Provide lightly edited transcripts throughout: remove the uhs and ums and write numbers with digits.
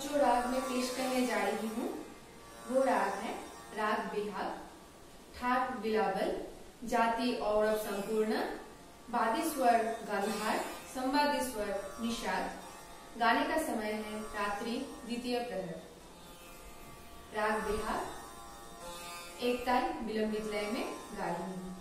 जो राग मैं पेश करने जा रही हूँ वो राग है राग बिहाग, ठाट बिलावल, जाति औरव संपूर्ण, वादी स्वर गांधार, संवादी स्वर निषाद। गाने का समय है रात्रि द्वितीय प्रहर। राग बिहाग एक ताल विलंबित लय में गा रही हूँ।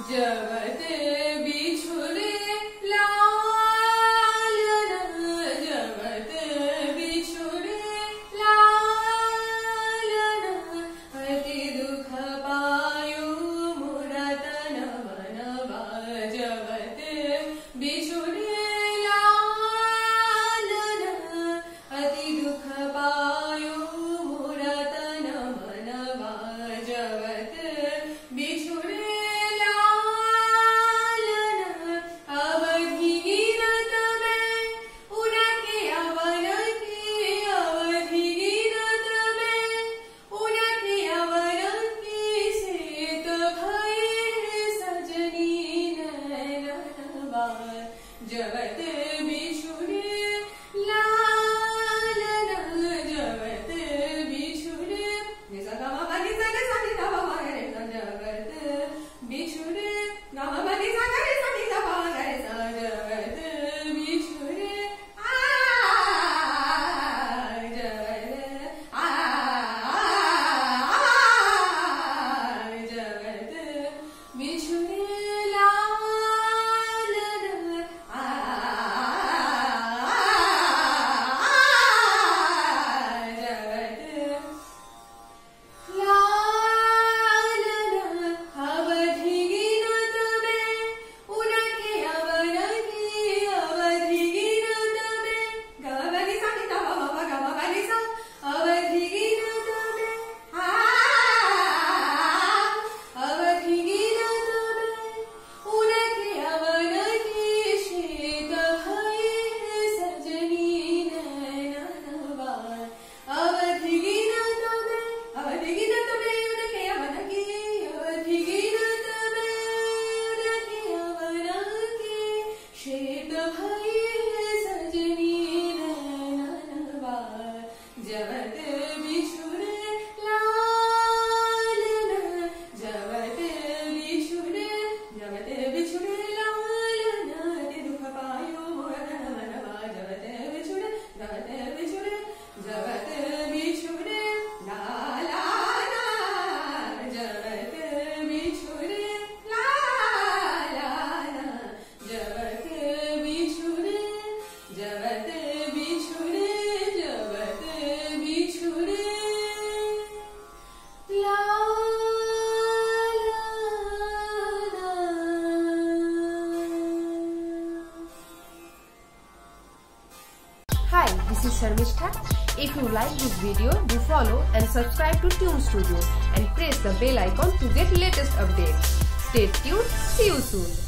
जवत बिछुड़े लालन, जवत बिछुड़े लालन, अति दुख पायो मोरा तन मनवा। जवत बिछुड़े लालन, अति दुख पायो मोरा तन मनवा। जवत बिछुड़े जवत बिछुड़े लालन, जवत बिछुड़े जवत बिछुड़े जवत बिछुड़े लालन, जवत बिछुड़े लालन, अति दुख पायो मोरा तन मनवा। जवत बिछुड़े जवत बिछुड़े लालन, जवत बिछुड़े लालन, जवत बिछुड़े जवत बिछुड़े Hi, this is Sharmishta. If you like this video, do follow and subscribe to Tune Studio and press the bell icon to get latest updates. Stay tuned. See you soon.